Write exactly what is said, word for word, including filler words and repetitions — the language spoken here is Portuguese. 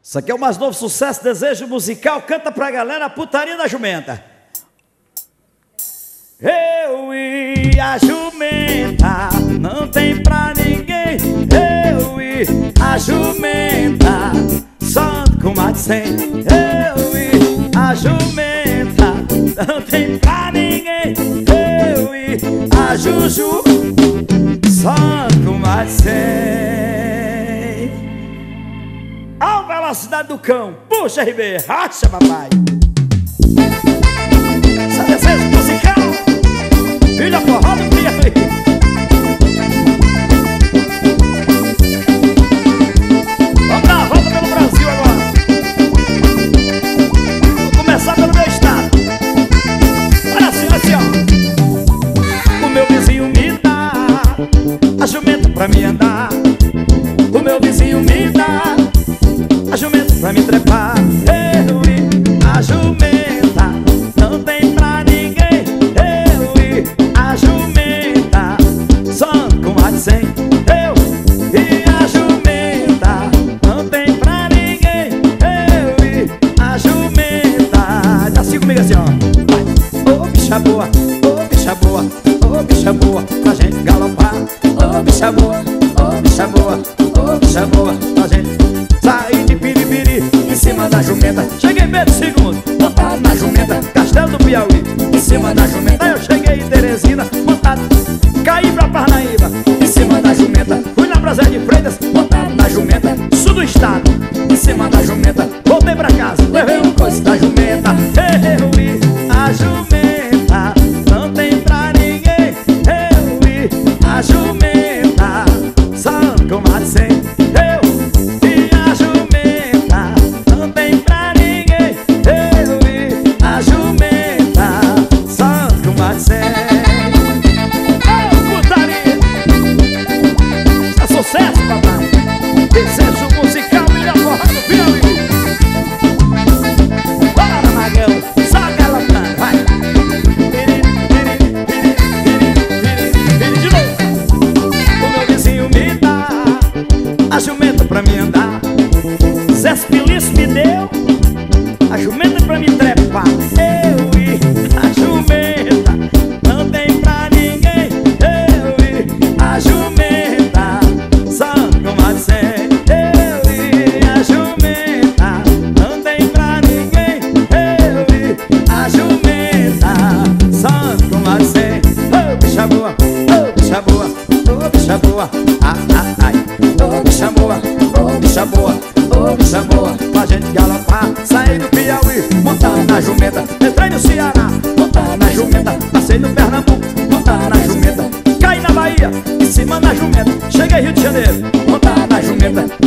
Isso aqui é o mais novo sucesso, Desejo Musical. Canta pra galera, a Putaria da Jumenta. Eu e a jumenta, não tem pra ninguém. Eu e a jumenta, só com mais de cem. Eu e a jumenta, não tem pra ninguém. Eu e a Juju, só com mais de cem. A velocidade do cão, puxa R B, racha papai. Essa Desejo Musical, filha forró do Piauí. Vamos dar a volta pelo Brasil agora. Vou começar pelo meu estado. Olha assim, olha assim, ó. O meu vizinho me dá a jumenta pra me andar. O meu vizinho me dá a jumenta pra me trepar. Eu e a jumenta, não tem pra ninguém. Eu e a jumenta, só com mais de cem. Eu e a jumenta, não tem pra ninguém. Eu e a jumenta. Já siga comigo assim, ó. Ô oh, bicha boa, ô oh, bicha boa, ô oh, bicha boa, pra gente galopar. Ô oh, bicha boa, ô oh, bicha boa, ô oh, bicha boa, pra gente sair de piripiri em cima da jumenta. Cheguei meio de segundo, montado na jumenta, Castelo do Piauí. Em cima da jumenta eu cheguei em Teresina, montado, caí pra Parnaíba. Em cima da jumenta fui na Brasília de Freitas, montado na jumenta, sul do estado. Em cima da jumenta voltei pra casa, levei um coice da jumenta. Eu e a jumenta, não tem pra ninguém. Eu e a jumenta, só com mais de cem. Desejo Musical, melhor forró do Piauí. Bora, Magão, só galopando, vai. De novo. O meu vizinho me dá a jumenta pra me andar. Zé Feliz me deu a jumenta pra me trepar. Eu e a jumenta, não tem pra ninguém. Eu e a jumenta, só com mais de cem. Bicha boa, ah, ah, ai. Ô bicha boa, ô bicha boa, ô bicha boa, pra gente galopar. Saí do Piauí, montado na jumenta. Entrei no Ceará, montado na jumenta. Passei no Pernambuco, montado na jumenta. Caí na Bahia, em cima da jumenta. Cheguei Rio de Janeiro, montado na jumenta.